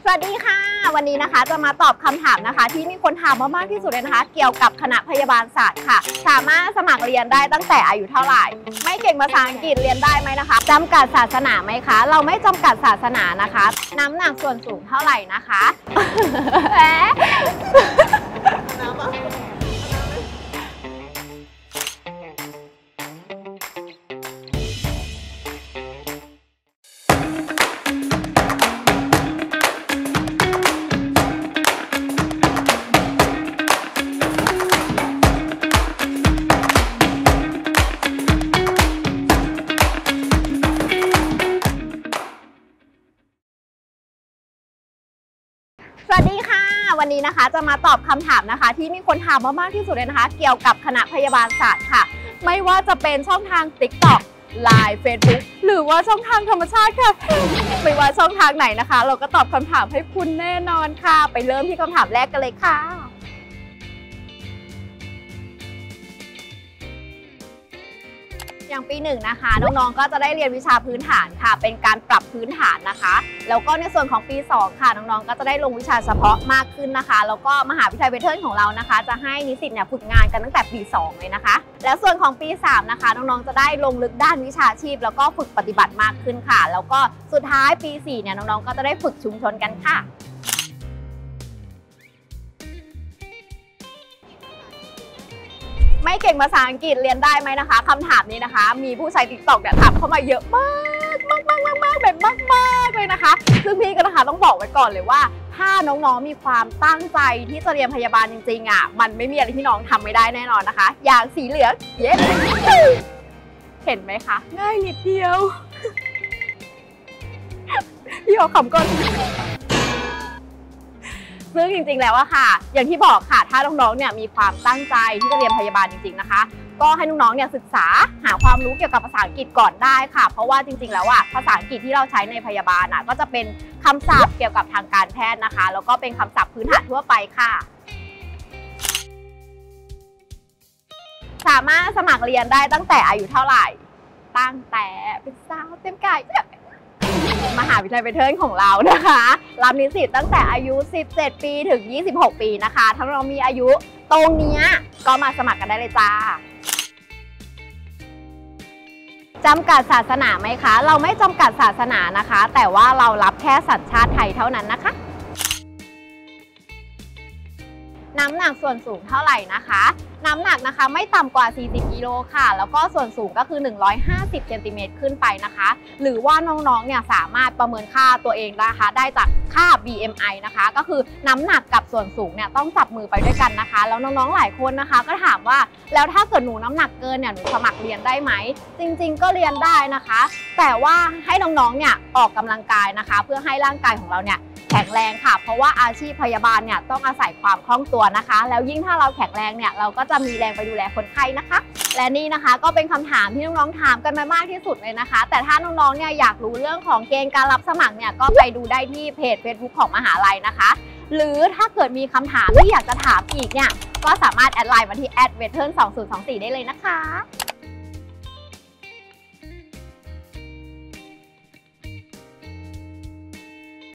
วัสดีค่ะวันนี้นะคะจะมาตอบคำถามนะคะที่มีคนถามมามากที่สุดเลยนะคะเกี่ยวกับคณะพยาบาลศาสตร์ค่ะสามารถสมัครเรียนได้ตั้งแต่อายุเท่าไหร่ไม่เก่งภาษาอังกฤษเรียนได้ไหมนะคะจำกัดศาสนาไหมคะเราไม่จำกัดศาสนานะคะน้ำหนักส่วนสูงเท่าไหร่นะคะสวัสดีค่ะวันนี้นะคะจะมาตอบคำถามนะคะที่มีคนถามมากที่สุดเลยนะคะเกี่ยวกับคณะพยาบาลศาสตร์ค่ะไม่ว่าจะเป็นช่องทาง TikTok Line Facebook หรือว่าช่องทางธรรมชาติค่ะไม่ว่าช่องทางไหนนะคะเราก็ตอบคำถามให้คุณแน่นอนค่ะไปเริ่มที่คำถามแรกกันเลยค่ะอย่างปีหนึ่งนะคะน้องๆก็จะได้เรียนวิชาพื้นฐานค่ะเป็นการปรับพื้นฐานนะคะแล้วก็ในส่วนของปี2ค่ะน้องๆก็จะได้ลงวิชาเฉพาะมากขึ้นนะคะแล้วก็มหาวิทยาลัยเวเทิร์นของเรานะคะจะให้นิสิตเนี่ยฝึกงานกันตั้งแต่ปี2เลยนะคะแล้วส่วนของปี3นะคะน้องๆจะได้ลงลึกด้านวิชาชีพแล้วก็ฝึกปฏิบัติมากขึ้นค่ะแล้วก็สุดท้ายปี4เนี่ยน้องๆก็จะได้ฝึกชุมชนกันค่ะไม่เก่งภาษาอังกฤษเรียนได้ไหมนะคะคำถามนี้นะคะมีผู้ใช้ TikTok เนี่ยถามเข้ามาเยอะมากแบบมากเลยนะคะซึ่งพี่ก็นะคะต้องบอกไว้ก่อนเลยว่าถ้าน้องๆมีความตั้งใจที่จะเรียนพยาบาลจริงๆอ่ะมันไม่มีอะไรที่น้องทำไม่ได้แน่นอนนะคะอย่างสีเหลืองเย้เห็นไหมคะง่ายนิดเดียวพี่ขอขำก่อนซึ่งจริงๆแล้วอะค่ะอย่างที่บอกค่ะถ้าน้องๆเนี่ยมีความตั้งใจที่จะเรียนพยาบาลจริงๆนะคะก็ให้น้องๆเนี่ยศึกษาหาความรู้เกี่ยวกับภาษาอังกฤษก่อนได้ค่ะเพราะว่าจริงๆแล้วอะภาษาอังกฤษที่เราใช้ในพยาบาลอะก็จะเป็นคำศัพท์เกี่ยวกับทางการแพทย์นะคะแล้วก็เป็นคำศัพท์พื้นฐานทั่วไปค่ะสามารถสมัครเรียนได้ตั้งแต่อายุเท่าไหร่ตั้งแต่เป็นสาวเต็มกายมหาวิทยาลัยเวเทิร์นของเรานะคะรับนิสิตตั้งแต่อายุ17ปีถึง26ปีนะคะถ้าเรามีอายุตรงนี้ก็มาสมัครกันได้เลยจ้าจำกัดศาสนาไหมคะเราไม่จำกัดศาสนานะคะแต่ว่าเรารับแค่สัญชาติไทยเท่านั้นนะคะน้ำหนักส่วนสูงเท่าไหร่นะคะน้ำหนักนะคะไม่ต่ำกว่า40กิโลค่ะแล้วก็ส่วนสูงก็คือ150เซนติเมตรขึ้นไปนะคะหรือว่าน้องๆเนี่ยสามารถประเมินค่าตัวเองนะคะได้จากค่า BMI นะคะก็คือน้ำหนักกับส่วนสูงเนี่ยต้องจับมือไปด้วยกันนะคะแล้วน้องๆหลายคนนะคะก็ถามว่าแล้วถ้าเกิดหนูน้ำหนักเกินเนี่ยหนูสมัครเรียนได้ไหมจริงๆก็เรียนได้นะคะแต่ว่าให้น้องๆเนี่ยออกกำลังกายนะคะเพื่อให้ร่างกายของเราเนี่ยแข็งแรงค่ะเพราะว่าอาชีพพยาบาลเนี่ยต้องอาศัยความคล่องตัวนะคะแล้วยิ่งถ้าเราแข็งแรงเนี่ยเราก็จะมีแรงไปดูแลคนไข้นะคะและนี่นะคะก็เป็นคำถามที่น้องๆถามกันมามากที่สุดเลยนะคะแต่ถ้าน้องๆเนี่ยอยากรู้เรื่องของเกณฑ์การรับสมัครเนี่ยก็ไปดูได้ที่เพจ Facebook ของมหาลัยนะคะหรือถ้าเกิดมีคำถามที่อยากจะถามอีกเนี่ยก็สามารถแอดไลน์มาที่ @veteran2024 ได้เลยนะคะ